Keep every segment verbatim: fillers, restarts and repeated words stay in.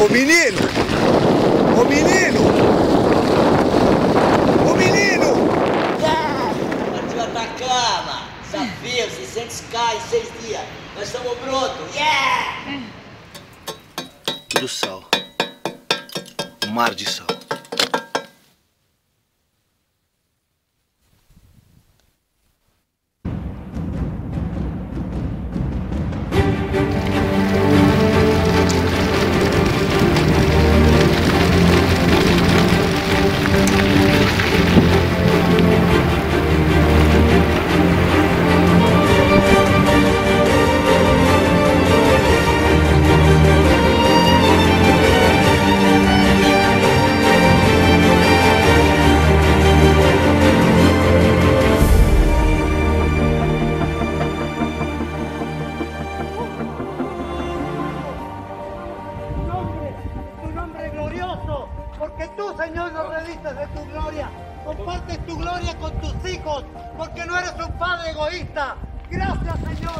Ô menino! Ô menino! Ô menino! Partiu Atacama! Desafio, seiscentos K em seis dias! Nós estamos prontos! Yeah! Tudo sal. Um mar de sal. Porque tú, Señor, nos rediste de tu gloria. Compartes tu gloria con tus hijos, porque no eres un padre egoísta. Gracias, Señor.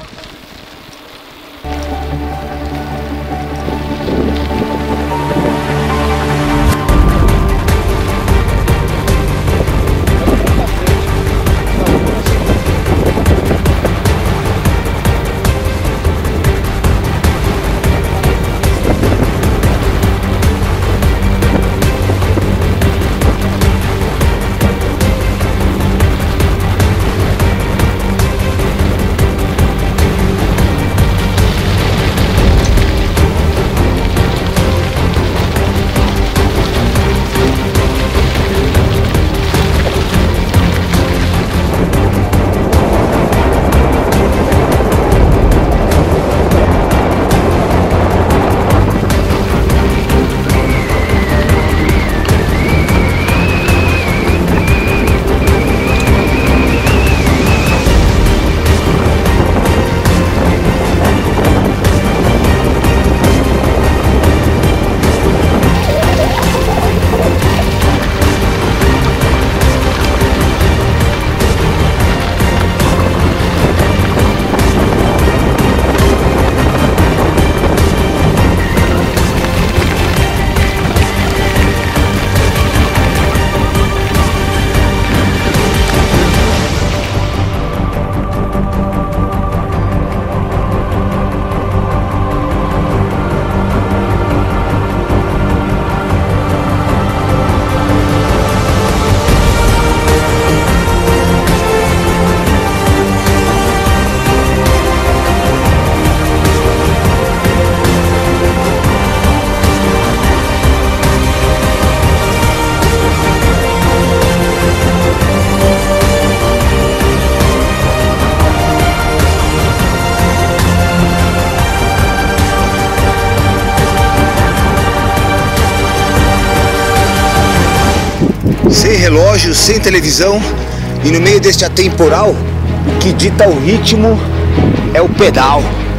Sem relógio, sem televisão e no meio deste atemporal, o que dita o ritmo é o pedal.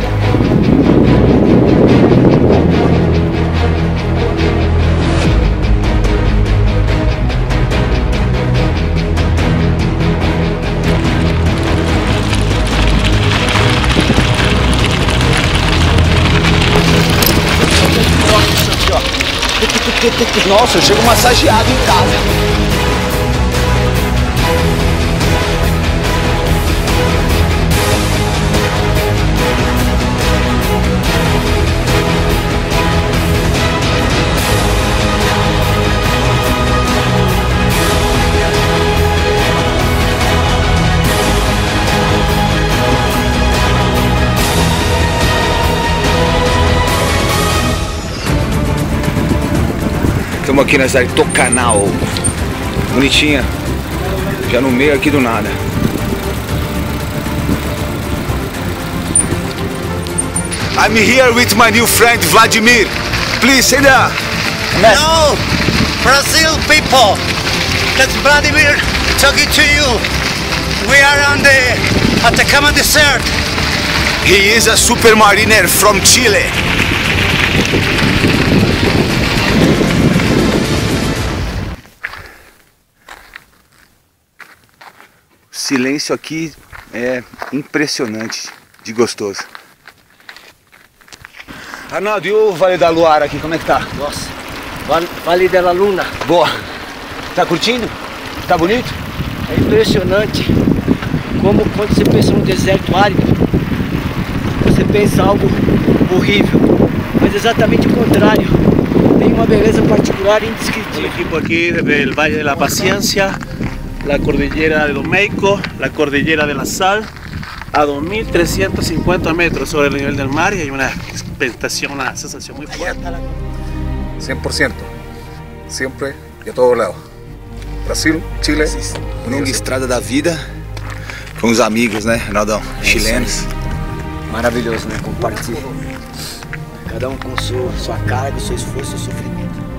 Nossa, eu chego massageado em casa. Estamos aqui na cidade de Tocanal, bonitinha, já no meio aqui do nada. I'm here with my new friend Vladimir. Please say that. Hello, Brazil people. That's Vladimir talking to you. We are on the Atacama Desert. He is a supermariner from Chile. O silêncio aqui é impressionante de gostoso. Arnaldo, e o Vale da Luara aqui, como é que tá? Nossa, Vale, vale da Luna. Boa. Tá curtindo? Tá bonito? É impressionante como quando você pensa num deserto árido, você pensa algo horrível. Mas exatamente o contrário. Tem uma beleza particular e indescritível. El equipo aquí del Valle de la Paciencia, la cordillera de Domeico, la cordillera de la Sal, a dos mil trescientos cincuenta metros sobre el nivel del mar, y hay una expectación, una sensación muy fuerte. cem por ciento, siempre y a todos lados. Brasil, Chile, Longa estrada da vida com os amigos, né, Arnaldão? É chilenos. Maravilhoso, né? Compartilha. Cada um com sua, sua carga, seu esforço, seu sofrimento.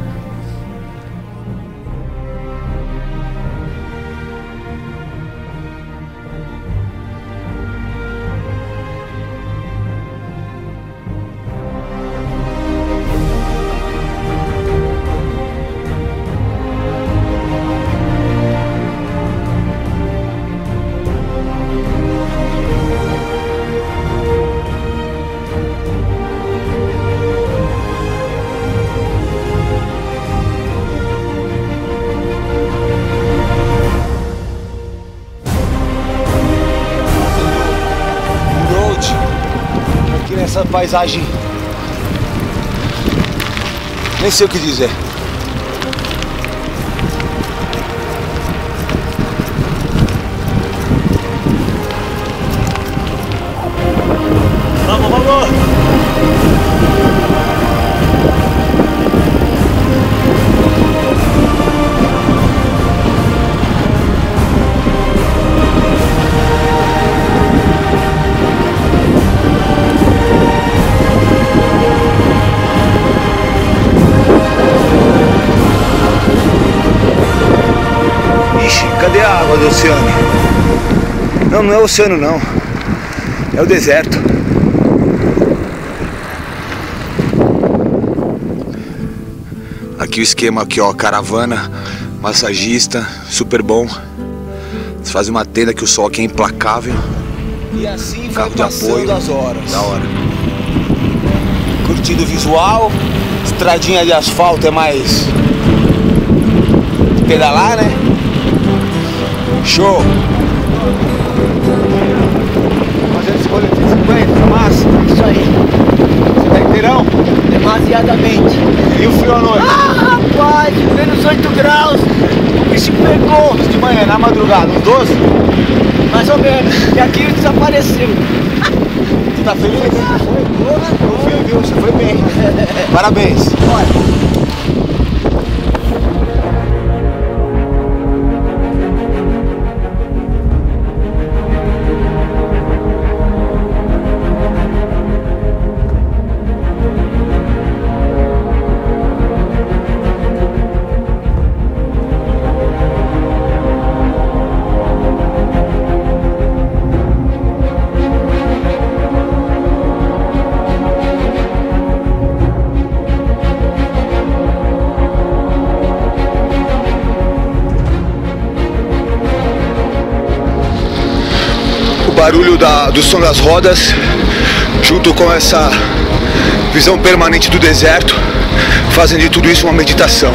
Essa paisagem, nem sei o que dizer. Vamos, vamos! Cadê a água do oceano? Não, não é o oceano não. É o deserto. Aqui o esquema aqui, ó, caravana, massagista, super bom. Você faz uma tenda que o sol aqui é implacável. E assim vai passando as horas. Da hora. Curtindo o visual. Estradinha de asfalto é mais de pedalar, né? Show! Fazendo esse boletim de cinquenta, tá massa? Isso aí. Você tá inteirão? Demasiadamente. E o frio à noite? Ah, rapaz, menos oito graus. O bicho pegou. De manhã, na madrugada, uns doze? Mais ou menos. E aquilo desapareceu. Você tá feliz? Foi. Eu vi, viu? Você foi bem. Parabéns. Olha. Barulho da, do som das rodas, junto com essa visão permanente do deserto, fazem de tudo isso uma meditação.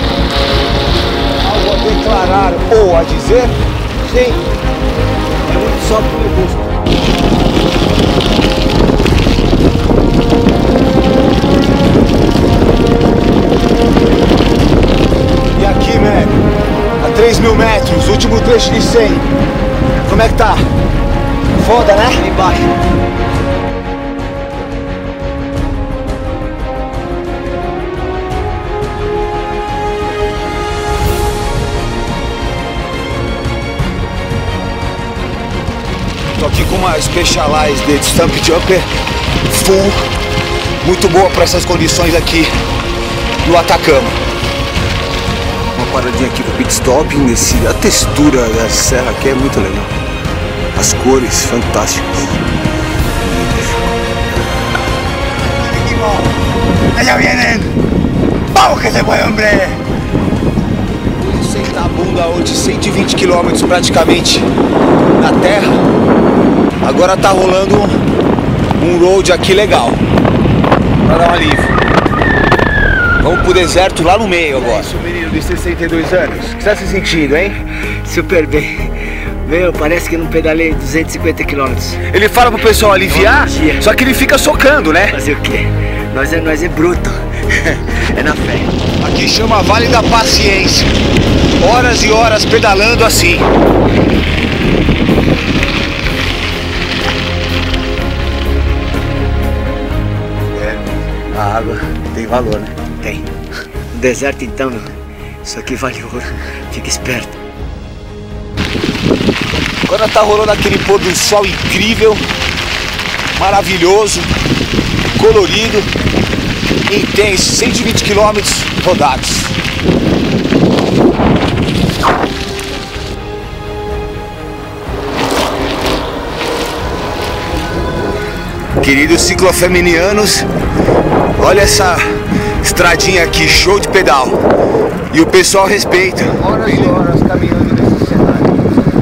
Algo a declarar ou a dizer? Sim. É muito só pro meu gosto. E aqui, man, a três mil metros, último trecho de cem. Como é que tá? Foda, né? Aí embaixo. Tô aqui com uma Specialized de Stump Jumper full, muito boa para essas condições aqui no Atacama. Uma paradinha aqui pro pit stop, nesse, a textura da serra aqui é muito legal. As cores fantásticas. ¡Allá vienen! ¡Vamos que se puede, hombre! Depois de sentar a bunda hoje, cento e vinte quilômetros praticamente na terra, agora tá rolando um road aqui legal. Pra dar um alívio. Vamos pro deserto lá no meio agora. É isso, menino de sessenta e dois anos. O que você tá se sentindo, hein? Super bem. Meu, parece que não pedalei duzentos e cinquenta quilômetros. Ele fala pro pessoal aliviar, só que ele fica socando, né? Fazer o quê? Nós é, nós é bruto. É na fé. Aqui chama Vale da Paciência. Horas e horas pedalando assim. É, a água tem valor, né? Tem. No deserto então, meu, isso aqui vale ouro. Fica esperto. Agora tá rolando aquele pôr do sol incrível, maravilhoso, colorido, intenso, cento e vinte quilômetros rodados. Queridos ciclofeminianos, olha essa estradinha aqui, show de pedal. E o pessoal respeita. Horas e horas caminhando nesse cenário.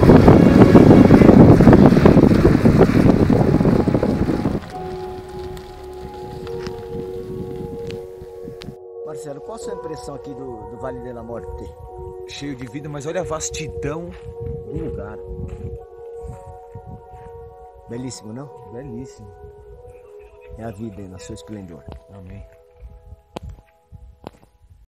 Marcelo, qual a sua impressão aqui do, do Vale de la Morte? Cheio de vida, mas olha a vastidão do lugar. Belíssimo, não? Belíssimo. É a vida na seu esplendor. Amém.